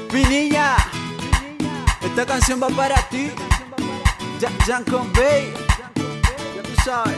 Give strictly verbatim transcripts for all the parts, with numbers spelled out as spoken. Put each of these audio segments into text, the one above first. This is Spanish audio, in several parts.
Mi niña, esta canción va para ti. Jancon Bay, ya tú sabes.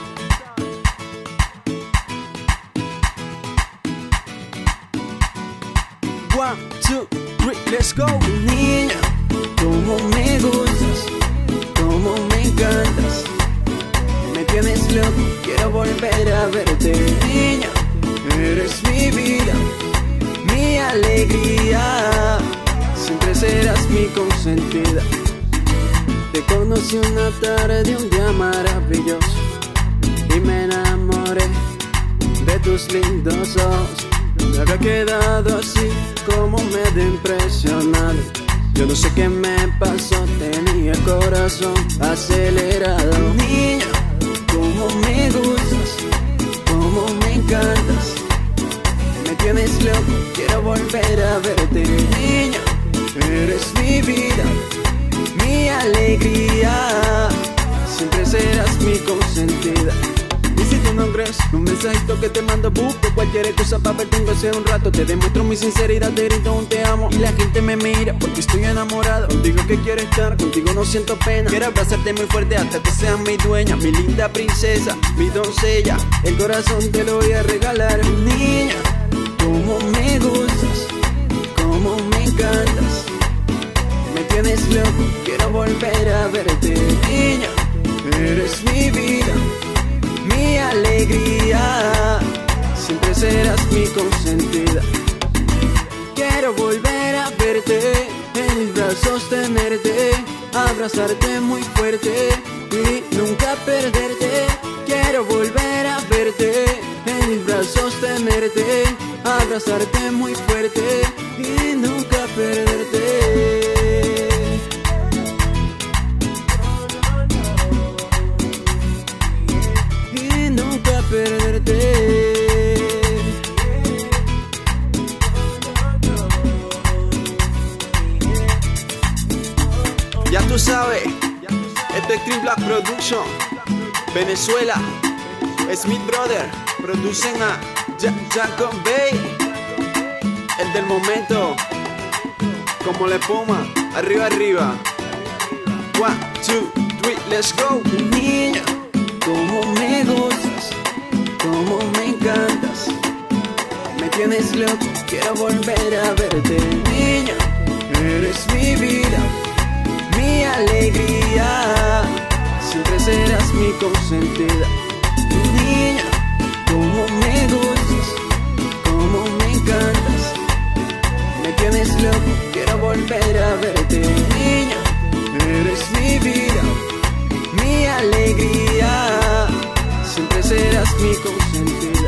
One, two, three, let's go. Niña, como me gustas, como me encantas. Me tienes loco, quiero volver a verte. Niña, eres mi vida, mi alegría. Siempre serás mi consentida. Te conocí una tarde, un día maravilloso, y me enamoré de tus lindos ojos. Me había quedado así como medio impresionado. Yo no sé qué me pasó, tenía el corazón acelerado. Niña, como me gustas, como me encantas. Me tienes loco, quiero volver a verte. Niña, eres mi vida, mi alegría. Siempre serás mi consentida. Y si tú no crees, un mensajito que te mando, busco cualquier excusa para verte aunque sea un rato. Te demuestro mi sinceridad, te grito un te amo y la gente me mira porque estoy enamorado. Contigo que quiero estar, contigo no siento pena. Quiero abrazarte muy fuerte hasta que seas mi dueña, mi linda princesa, mi doncella. El corazón te lo voy a regalar. Niña, como me gustas, como me encantas. Me tienes loco, quiero volver a verte. Niña, eres mi vida, mi alegría. Siempre serás mi consentida. Quiero volver a verte, en mis brazos tenerte, abrazarte muy fuerte y nunca perderte. Quiero volver a verte, en mis brazos tenerte, abrazarte muy fuerte y nunca perderte. Y nunca perderte. Ya tú sabes, esto es Tree Black Production, Venezuela, Smith Brother, producen a Jancon Bay, el del momento, como la espuma, arriba, arriba. One, two, three, let's go. Niña, como me gustas, como me encantas. Me tienes loco, quiero volver a verte. Niña, eres mi vida, mi alegría. Siempre serás mi consentida. Niña, como me gustas, como me encantas. Me tienes loco, quiero volver a verte. Niña, eres mi vida, mi alegría. Siempre serás mi consentida.